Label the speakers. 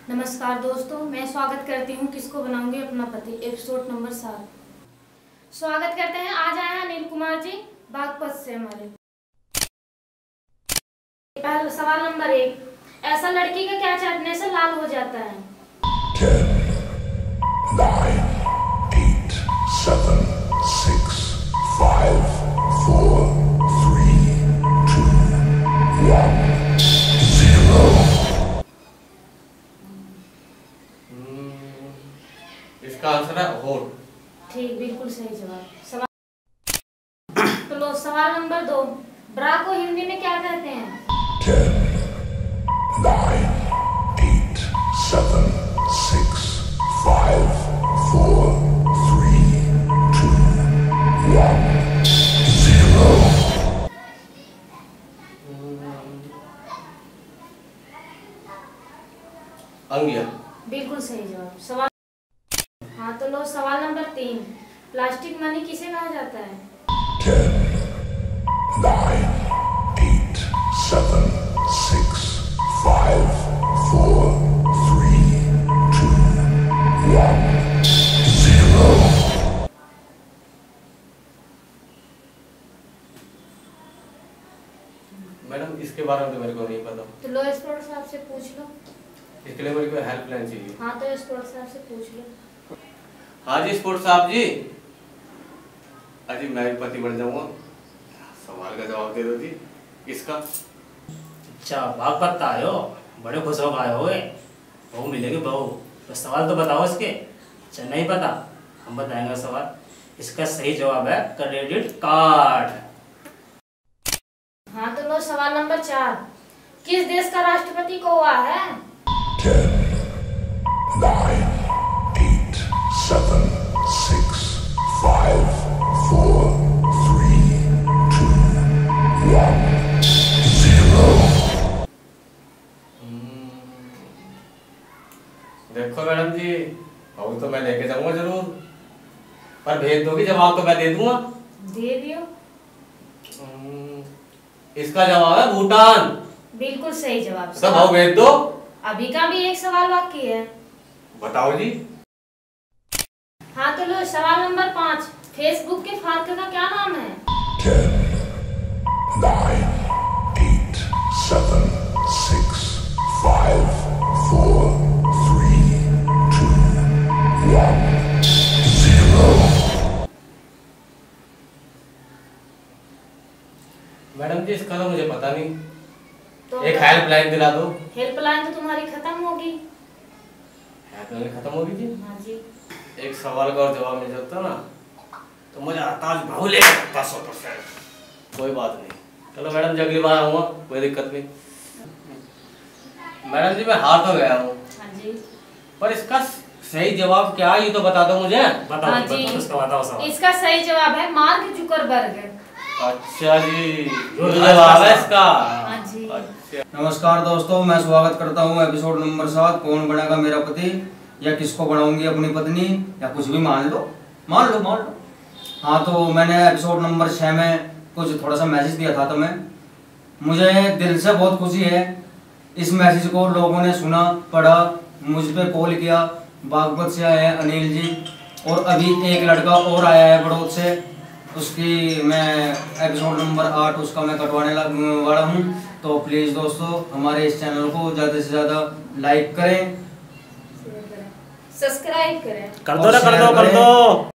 Speaker 1: नमस्कार दोस्तों, मैं स्वागत करती हूँ किसको बनाऊंगी अपना पति एपिसोड नंबर 7। स्वागत करते हैं। आज आए हैं अनिल कुमार जी बागपत से हमारे। पहला सवाल नंबर 1, ऐसा लड़की का क्या चाटने से लाल हो जाता है?
Speaker 2: 10, 9, 8, 7, 6, 5, 4, 3, 2, 1, 0।
Speaker 3: इसका आंसर है होठ।
Speaker 1: ठीक, बिल्कुल सही जवाब। तो लो सवाल नंबर 2, ब्रा को हिंदी में क्या कहते हैं?
Speaker 2: 10, 9, 8, 7, 6, 5, 4, 3, 2, 1, 0।
Speaker 3: अंगिया।
Speaker 1: बिल्कुल सही जवाब। सवाल हाँ तो लो सवाल नंबर 3, प्लास्टिक मनी किसे कहा जाता है?
Speaker 2: 10, 9, 8, 7, 6, 5, 4, 3, 2, 1, 0।
Speaker 3: मैडम इसके बारे में तो मेरे को नहीं पता।
Speaker 1: तो लो एक्सपर्ट साहब से पूछ लो।
Speaker 3: इसके लिए मेरे को हेल्पलाइन चाहिए।
Speaker 1: हाँ तो एक्सपर्ट साहब से पूछ लो।
Speaker 3: हाँ जी स्पोर्ट्स साहब जी। अजी मैं भी पति बन जाऊंगा। सवाल का जवाब दे दो जी। इसका
Speaker 4: अच्छा बागपत आए हो, बड़े खुश होकर आए हो। बहू मिलेगी बहू। तो सवाल तो बताओ इसके। अच्छा नहीं पता, हम बताएंगे सवाल। इसका सही जवाब है क्रेडिट कार्ड।
Speaker 1: हाँ तो लो सवाल नंबर 4, किस देश का राष्ट्रपति कौवा है?
Speaker 2: 10, 9, 8, 7, 6, 5, 4, 3, 2, 1, 0।
Speaker 3: देखो मैडम जी, बहू तो मैं लेके जाऊंगा जरूर, पर भेज दोगी जवाब तो मैं दे दूंगा।
Speaker 1: दे दियो।
Speaker 3: इसका जवाब है भूटान।
Speaker 1: बिल्कुल सही जवाब।
Speaker 3: सब बहू भेज दो।
Speaker 1: अभी का भी एक सवाल बाकी है।
Speaker 3: बताओ जी।
Speaker 1: हाँ तो लो सवाल नंबर 5, फेसबुक के फादर का क्या नाम है?
Speaker 2: 10, 9, 8, 7, 6, 5, 4, 3, 2, 1, 0।
Speaker 3: मैडम जी इसका तो मुझे पता नहीं।
Speaker 1: तो
Speaker 3: एक हेल्पलाइन दिला दो।
Speaker 1: हेल्पलाइन तो तुम्हारी खत्म होगी।
Speaker 3: हेल्पलाइन खत्म होगी जी।
Speaker 1: हाँ जी।
Speaker 3: एक सवाल का और जवाब मिल जाता ना तो मुझे आता आज बहू ले सकता 100%। कोई बात नहीं, चलो मैडम जी अगली बार आऊंगा, कोई दिक्कत नहीं। मैडम जी मैं हार तो गया हूँ।
Speaker 1: हाँ जी।
Speaker 3: पर इसका सही जवाब क्या है ये तो बता दो मुझे।
Speaker 4: बताओ
Speaker 1: हाँ
Speaker 4: बताओ,
Speaker 1: जी।
Speaker 4: इसका बताओ सवाल।
Speaker 1: इसका सही जवाब है मार्क जुकरबर्ग।
Speaker 3: अच्छा जी, ये जवाब है इसका।
Speaker 1: हाँ जी।
Speaker 3: अच्छा।
Speaker 5: नमस्कार दोस्तों, मैं स्वागत करता हूं एपिसोड नंबर 7, कौन बनेगा मेरा पति, या किसको बनाऊंगी अपनी पत्नी, या कुछ भी मान लो। हाँ तो मैंने एपिसोड नंबर 6 में कुछ थोड़ा सा मैसेज दिया था, तो मुझे दिल से बहुत खुशी है। इस मैसेज को लोगों ने सुना, पढ़ा, मुझ पे कॉल किया। बागपत से आए हैं अनिल जी, और अभी एक लड़का और आया है बड़ौद से, उसकी मैं एपिसोड नंबर 8 उसका मैं कटवाने वाला हूँ। तो प्लीज़ दोस्तों हमारे इस चैनल को ज़्यादा से ज़्यादा लाइक करें,
Speaker 1: सब्सक्राइब करें।
Speaker 4: कर दो ना, कर दो।